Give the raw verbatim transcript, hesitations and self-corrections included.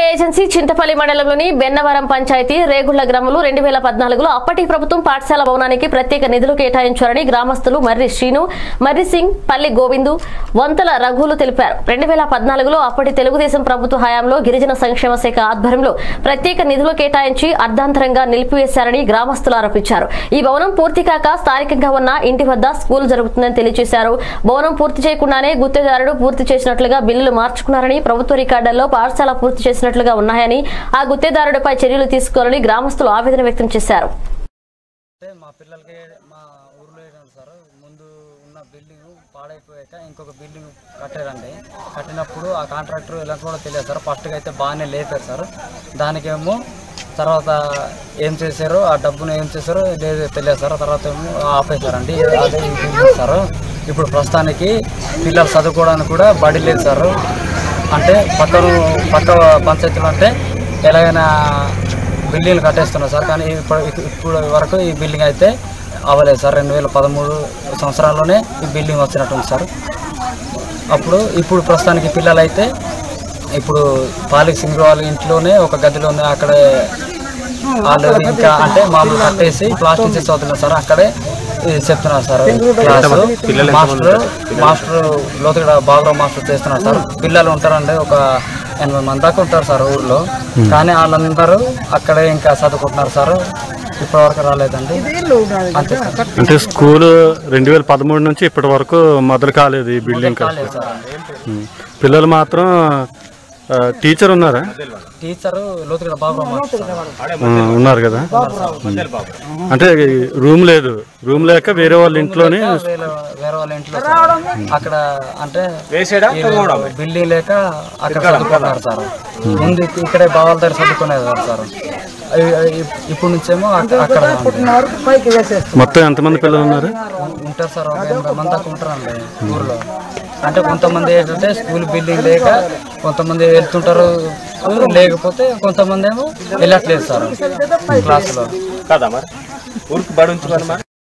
Agency Chintapalli మండలంలోని బెన్నవరం పంచాయతీ రేగుళ్ల గ్రామంలో రెండు వేల పద్నాలుగులో అప్పటి ప్రభుత్వం పాఠశాల భవనానికి ప్రత్యేక నిధులు కేటాయించారని గ్రామస్తులు మర్రి శ్రీను, మర్రి సింగ్, పల్లి గోవిందు, వంతల రఘులు తెలిపారు. రెండు వేల పద్నాలుగులో అప్పటి తెలుగుదేశం ప్రభుత్వ హయాంలో గిరిజన సంక్షేమ శాఖ ఆధ్వర్యంలో ప్రత్యేక నిధులు కేటాయించి అర్ధాంతరంగా నిలిపివేశారని గ్రామస్తులు ఆరోపించారు. ఈ భవనం పూర్తి కాక స్థానికంగా ఉన్న ఇంటి వద్ద స్కూల్ జరుగుతుందని తెలియజేశారు. భవనం పూర్తి చేయకుండానే గుత్తేదారుడు పూర్తి చేసినట్లుగా బిల్లులు మార్చుకున్నారని, ప్రభుత్వ రికార్డుల్లో పాఠశాల పూర్తి చేసినట్లుగా ఉన్నాయని, ఆ గుత్తేదారుడిపై చర్యలు తీసుకోవాలని గ్రామస్తులు ఆవేదన వ్యక్తం చేశారు. మా పిల్లలకి మా ఊర్లో సార్ ముందు ఉన్న బిల్డింగ్ పాడైపోయాక ఇంకొక బిల్డింగ్ కట్టారండి. కట్టినప్పుడు ఆ కాంట్రాక్టర్ ఇలా కూడా తెలియదు సార్. ఫస్ట్గా అయితే బాగానే లేపారు సార్. దానికేమో తర్వాత ఏం చేశారో ఆ డబ్బును ఏం చేశారో లేదు తెలియదు సార్. తర్వాత ఏమో ఆపేశారండి. అదే సార్ ఇప్పుడు ప్రస్తుతానికి పిల్లలు చదువుకోవడానికి కూడా బడి లేదు సార్. అంటే పక్కన పక్క పంచాయతీలు అంటే ఎలాగైనా బిల్డింగ్లు కట్టేస్తున్నారు సార్. కానీ ఇప్పుడు ఇప్పుడు వరకు ఈ బిల్డింగ్ అయితే అవ్వలేదు సార్. రెండు వేల పదమూడు సంవత్సరాల్లోనే ఈ బిల్డింగ్ వచ్చినట్టుంది సార్. అప్పుడు ఇప్పుడు ప్రస్తుతానికి పిల్లలు అయితే ఇప్పుడు పాలిక్ సింగ్ వాళ్ళ ఇంట్లోనే ఒక గదిలోనే అక్కడే వాళ్ళు ఇంకా అంటే మామూలు కట్టేసి ప్లాస్టిక్ చేసి అవుతున్నారు సార్. అక్కడే చెప్తున్నారు సార్. క్లాసు మాస్టర్ మాస్టర్ లోతుగడ బాబురావు మాస్టర్ చేస్తున్నారు సార్. పిల్లలు ఉంటారండి, ఒక ఎనభై మంది దాకా ఉంటారు సార్ ఊర్లో. కానీ వాళ్ళందరూ అక్కడే ఇంకా చదువుకుంటున్నారు సార్. ఇప్పటి వరకు రాలేదండి. అంటే స్కూల్ రెండు వేల పదమూడు నుంచి ఇప్పటి వరకు మొదలు కాలేదు ఈ బిల్డింగ్. పిల్లలు మాత్రం టీచర్ ఉన్నారా? టీచరు లోతుగడ బాబురావు మాస్టర్ ఉన్నారు కదా. అంటే రూమ్ లేదు, రూమ్ లేక వేరే వాళ్ళ ఇంట్లోనే వేరే వాళ్ళ ఇంట్లో అక్కడ అంటే బిల్డింగ్ లేక అక్కడ చదువుకున్నారు సార్. ముందు ఇక్కడే బావాల దగ్గర చదువుకునేది సార్. ఇప్పుడు నుంచేమో అక్కడ మొత్తం ఎంతమంది పిల్లలు ఉన్నారు? ఉంటారు సార్, ఒక ఎనభై మంది దాకా ఉంటారండి ఊర్లో. అంటే కొంతమంది ఏంటంటే స్కూల్ బిల్డింగ్ లేక కొంతమంది వెళ్తుంటారు, లేకపోతే కొంతమంది ఏమో వెళ్ళట్లేదు సార్ క్లాసులో కదా. మరి ఊరికి బడి ఉంచుకోవాలి.